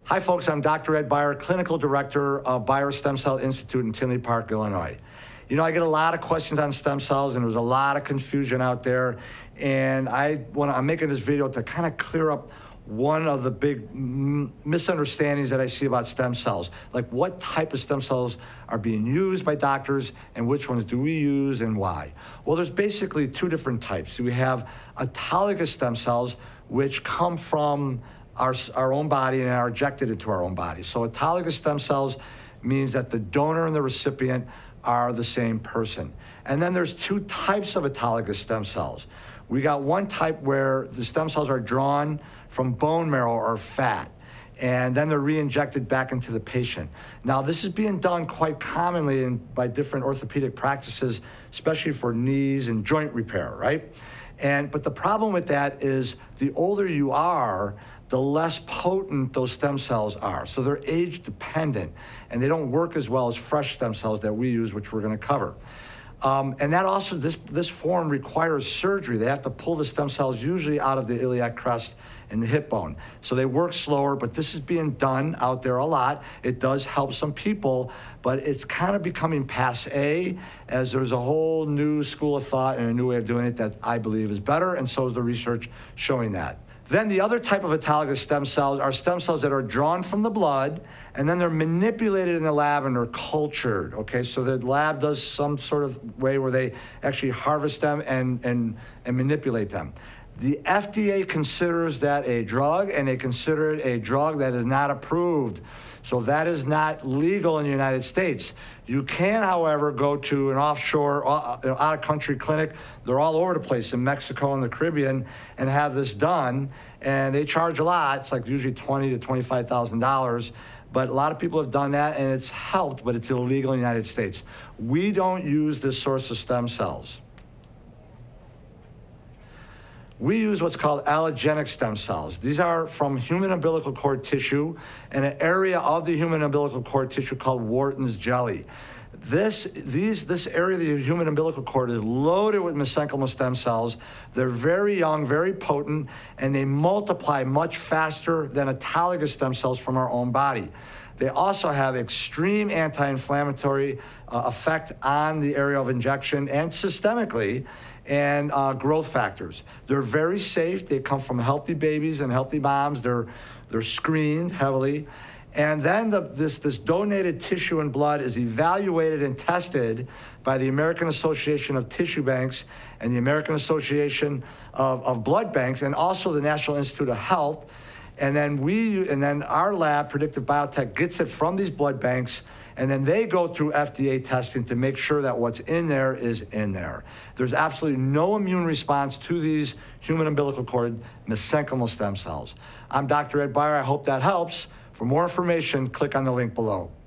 Hi folks, I'm Dr. Ed Beyer, Clinical Director of Beyer Stem Cell Institute in Tinley Park, Illinois. You know, I get a lot of questions on stem cells and there's a lot of confusion out there. And I'm making this video to kind of clear up one of the big misunderstandings that I see about stem cells. Like what type of stem cells are being used by doctors and which ones do we use and why? Well, there's basically two different types. We have autologous stem cells, which come from our own body and are injected into our own body. So autologous stem cells means that the donor and the recipient are the same person. And then there's two types of autologous stem cells. We got one type where the stem cells are drawn from bone marrow or fat, and then they're re-injected back into the patient. Now, this is being done quite commonly by different orthopedic practices, especially for knees and joint repair, right? But the problem with that is the older you are, the less potent those stem cells are. So they're age dependent, and they don't work as well as fresh stem cells that we use, which we're gonna cover. And that also, this form requires surgery. They have to pull the stem cells usually out of the iliac crest and the hip bone. So they work slower, but this is being done out there a lot. It does help some people, but it's kind of becoming passé as there's a whole new school of thought and a new way of doing it that I believe is better, and so is the research showing that. Then the other type of autologous stem cells are stem cells that are drawn from the blood, and then they're manipulated in the lab and they're cultured, okay? So the lab does some sort of way where they actually harvest them and manipulate them. The FDA considers that a drug, and they consider it a drug that is not approved. So that is not legal in the United States. You can, however, go to an offshore, out-of-country clinic. They're all over the place in Mexico and the Caribbean, and have this done. And they charge a lot. It's like usually $20,000 to $25,000. But a lot of people have done that, and it's helped, but it's illegal in the United States. We don't use this source of stem cells. We use what's called allogenic stem cells. These are from human umbilical cord tissue and an area of the human umbilical cord tissue called Wharton's jelly. This area of the human umbilical cord is loaded with mesenchymal stem cells. They're very young, very potent, and they multiply much faster than autologous stem cells from our own body. They also have extreme anti-inflammatory effect on the area of injection and systemically, and growth factors. They're very safe. They come from healthy babies and healthy moms. They're screened heavily. And then this donated tissue and blood is evaluated and tested by the American Association of Tissue Banks and the American Association of Blood Banks, and also the National Institute of Health. And then our lab, Predictive Biotech, gets it from these blood banks, and then they go through FDA testing to make sure that what's in there is in there. There's absolutely no immune response to these human umbilical cord mesenchymal stem cells. I'm Dr. Ed Beyer. I hope that helps. For more information, click on the link below.